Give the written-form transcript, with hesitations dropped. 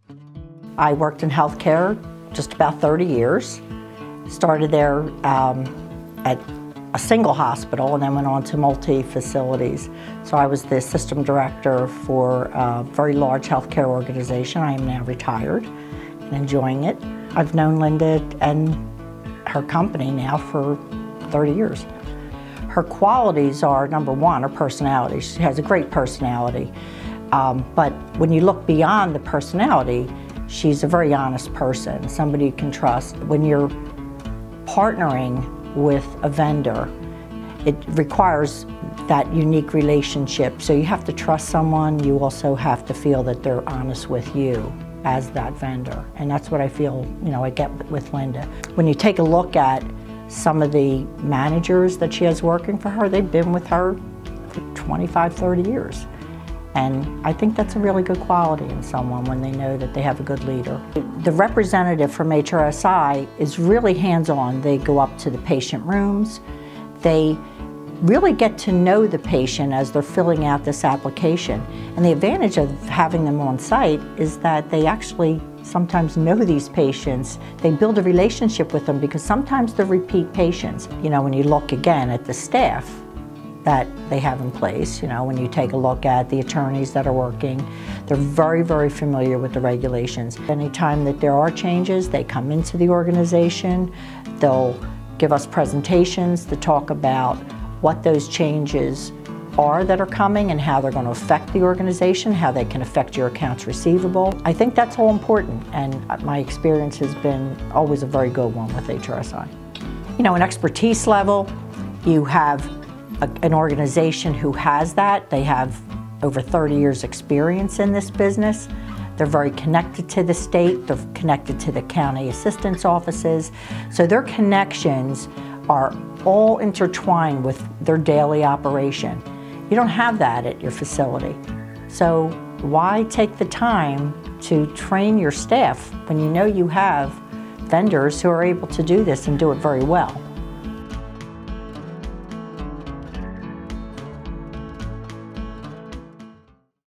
I worked in healthcare just about 30 years. Started there at a single hospital and then went on to multi-facilities. So I was the system director for a very large healthcare organization. I am now retired and enjoying it. I've known Linda and her company now for 30 years. Her qualities are, number one, her personality. She has a great personality. But when you look beyond the personality, she's a very honest person, somebody you can trust. When you're partnering with a vendor, it requires that unique relationship. So you have to trust someone. You also have to feel that they're honest with you as that vendor. And that's what I feel, I get with Linda. When you take a look at some of the managers that she has working for her, they've been with her for 25, 30 years. And I think that's a really good quality in someone when they know that they have a good leader. The representative from HRSI is really hands-on. They go up to the patient rooms. They really get to know the patient as they're filling out this application. And the advantage of having them on site is that they actually sometimes know these patients. They build a relationship with them because sometimes they're repeat patients. When you look again at the staff that they have in place, when you take a look at the attorneys that are working, they're very, very familiar with the regulations. Anytime that there are changes, they come into the organization, they'll give us presentations to talk about what those changes are that are coming and how they're going to affect the organization, how they can affect your accounts receivable. I think that's all important, and my experience has been always a very good one with HRSI. An expertise level, you have an organization who has that. They have over 30 years experience in this business. They're very connected to the state, they're connected to the county assistance offices. So their connections are all intertwined with their daily operation. You don't have that at your facility. So why take the time to train your staff when you know you have vendors who are able to do this and do it very well?